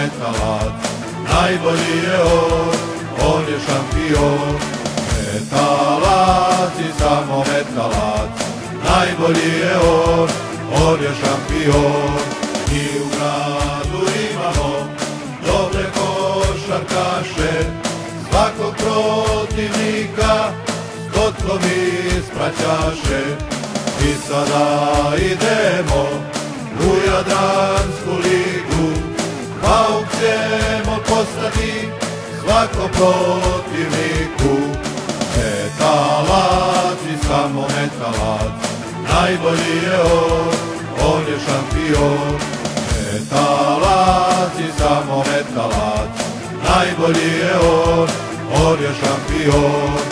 metalac, najbolji je on je šampion. Metalac i samo metalac, najbolji je on je šampion. Mi u gradu imamo dobre košarkaše, svakog protivnika kotkom ispraćaše. I sada idemo u Jadransku ligu, pauk ćemo postati svakom protivniku. Metalac i samo metalac, najbolji je on je šampion. Metalac i samo metalac, najbolji je on je šampion.